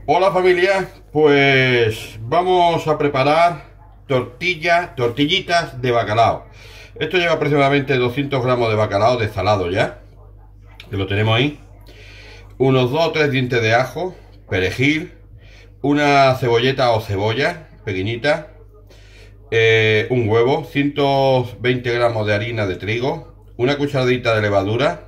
Hola familia, pues vamos a preparar tortillitas de bacalao. Esto lleva aproximadamente 200 gramos de bacalao desalado ya, que lo tenemos ahí. Unos 2 o 3 dientes de ajo, perejil, una cebolleta o cebolla pequeñita, un huevo, 120 gramos de harina de trigo, una cucharadita de levadura,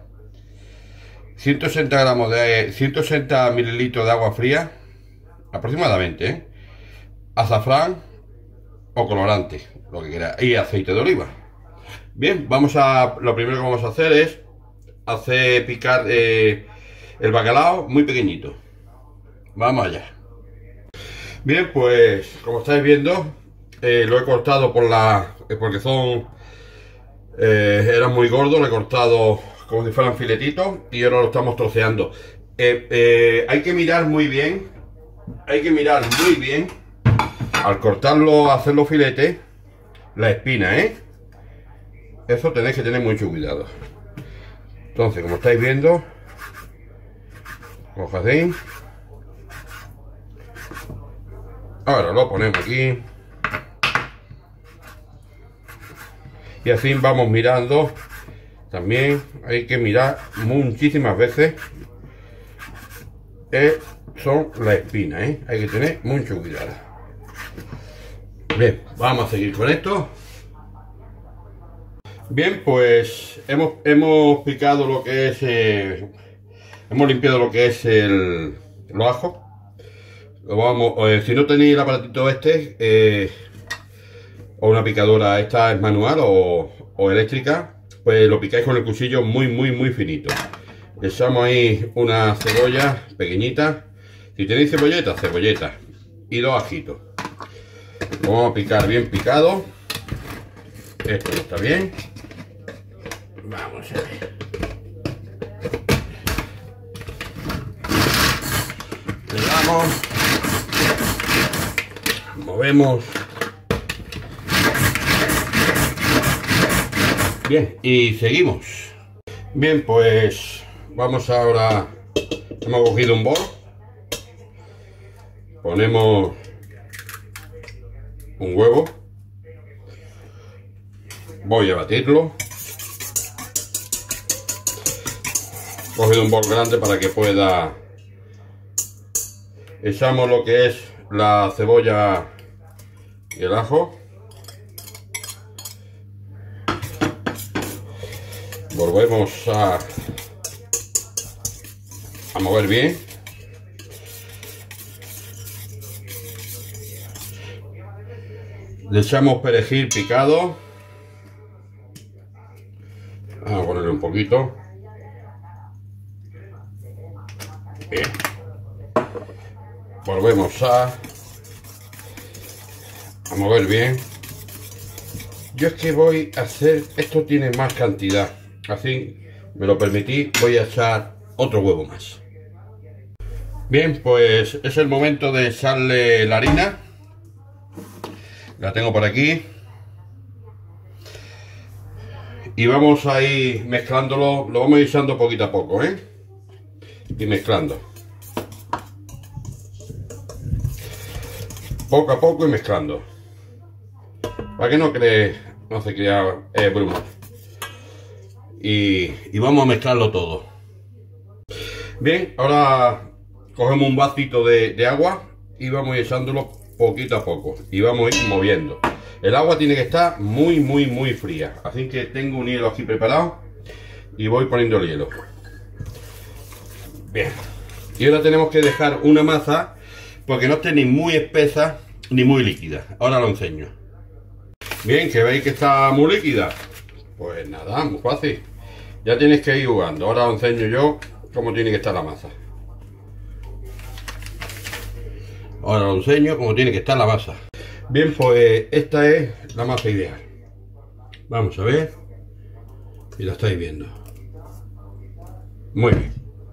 160 mililitros de agua fría, aproximadamente, azafrán o colorante, lo que quiera, y aceite de oliva. Bien, lo primero que vamos a hacer es hacer picar el bacalao muy pequeñito. Vamos allá. Bien, pues como estáis viendo, lo he cortado porque eran muy gordos, lo he cortado como si fueran filetitos y ahora lo estamos troceando. Hay que mirar muy bien, al cortarlo, hacerlo filete, la espina, eso tenéis que tener mucho cuidado. Entonces, como estáis viendo, cojo así. Ahora lo ponemos aquí. Y así vamos mirando. También hay que mirar muchísimas veces. Son la espina, hay que tener mucho cuidado. Bien, vamos a seguir con esto. Bien, pues hemos picado lo que es, hemos limpiado lo que es los ajos. Si no tenéis el aparatito o una picadora, esta es manual o eléctrica, pues lo picáis con el cuchillo muy finito. Echamos ahí una cebolla pequeñita. Si tenéis cebolleta y 2 ajitos. Lo vamos a picar bien picado. Esto no está bien. Vamos a ver. Le damos. Movemos. Bien, y seguimos. Bien, pues vamos ahora. Hemos cogido un bol. Ponemos un huevo. Voy a batirlo. He cogido un bol grande para que pueda. Echamos lo que es la cebolla y el ajo. Volvemos a mover bien. Le echamos perejil picado. Vamos a ponerle un poquito. Bien. Volvemos a mover bien. Yo es que voy a hacer, esto tiene más cantidad, así me lo permití, voy a echar otro huevo más. Bien, pues es el momento de echarle la harina. La tengo por aquí. Y vamos a ir mezclándolo, lo vamos a ir echando poquito a poco, y mezclando. Poco a poco y mezclando. Para que no se crea bruma. Y vamos a mezclarlo todo. Bien, ahora cogemos un vasito de agua y vamos a ir echándolo poquito a poco. Y vamos a ir moviendo. El agua tiene que estar muy fría. Así que tengo un hielo aquí preparado y voy poniendo el hielo. Bien. Y ahora tenemos que dejar una masa porque no esté ni muy espesa ni muy líquida. Ahora lo enseño. Bien, que veis que está muy líquida. Pues nada, muy fácil. Ya tienes que ir jugando. Ahora os enseño yo cómo tiene que estar la masa. Ahora os enseño cómo tiene que estar la masa. Bien, pues esta es la masa ideal. Vamos a ver. Y la estáis viendo. Muy bien.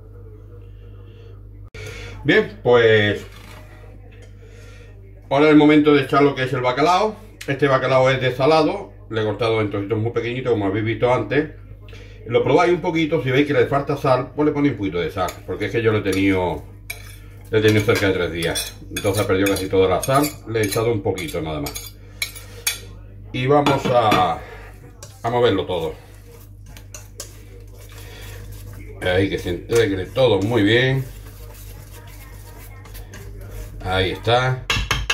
Bien, pues ahora es el momento de echar lo que es el bacalao. Este bacalao es desalado. Le he cortado en trocitos muy pequeñitos, como habéis visto antes. Lo probáis un poquito, si veis que le falta sal, pues le ponéis un poquito de sal, porque es que yo lo he tenido He tenido cerca de 3 días. Entonces ha perdido casi toda la sal. Le he echado un poquito nada más. Y vamos a moverlo todo. Ahí que se integre todo muy bien. Ahí está.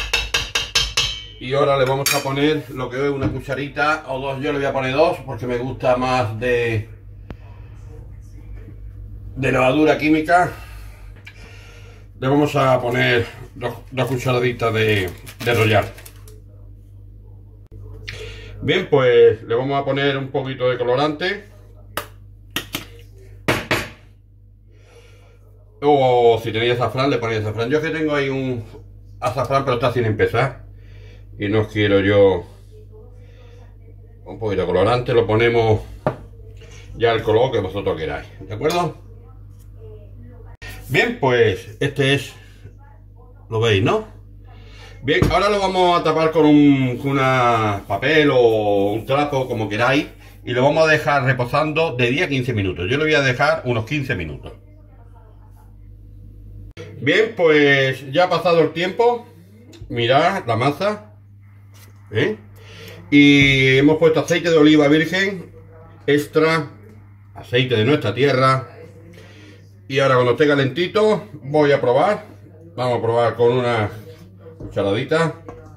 Y ahora le vamos a poner lo que es una cucharita o dos. Yo le voy a poner 2 porque me gusta más de levadura química. Le vamos a poner dos cucharaditas de Royal. Bien, pues le vamos a poner un poquito de colorante. O si tenéis azafrán, le ponéis azafrán. Yo es que tengo ahí un azafrán, pero está sin empezar. Y no quiero yo un poquito de colorante. Lo ponemos ya el color que vosotros queráis. ¿De acuerdo? Bien, pues este es... ¿Lo veis, no? Bien, ahora lo vamos a tapar con una papel o un trapo, como queráis. Y lo vamos a dejar reposando de 10 a 15 minutos. Yo lo voy a dejar unos 15 minutos. Bien, pues ya ha pasado el tiempo. Mirad la masa. Y hemos puesto aceite de oliva virgen extra, aceite de nuestra tierra. Y ahora cuando esté calentito voy a probar. Vamos a probar con una cucharadita.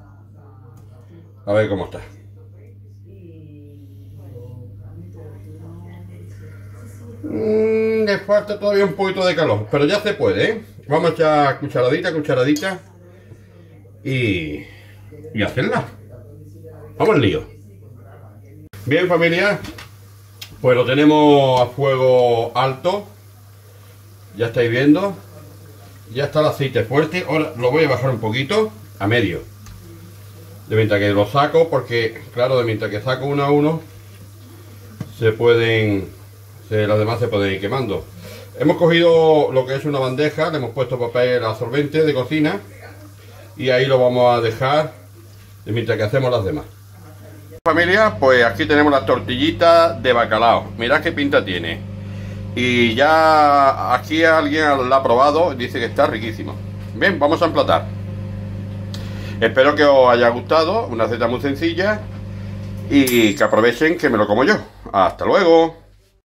A ver cómo está. Le falta todavía un poquito de calor, pero ya se puede, ¿eh? Vamos a echar cucharadita y hacerla. Vamos al lío. Bien, familia, pues lo tenemos a fuego alto. Ya estáis viendo. Ya está el aceite fuerte. Ahora lo voy a bajar un poquito a medio. De mientras que lo saco, porque claro, de mientras que saco uno a uno las demás se pueden ir quemando. Hemos cogido lo que es una bandeja, le hemos puesto papel absorbente de cocina y ahí lo vamos a dejar de mientras que hacemos las demás. Familia, pues aquí tenemos las tortillitas de bacalao. Mirad qué pinta tiene. Y ya aquí alguien la ha probado y dice que está riquísimo. Bien, vamos a emplatar. Espero que os haya gustado. Una receta muy sencilla y que aprovechen que me lo como yo. Hasta luego.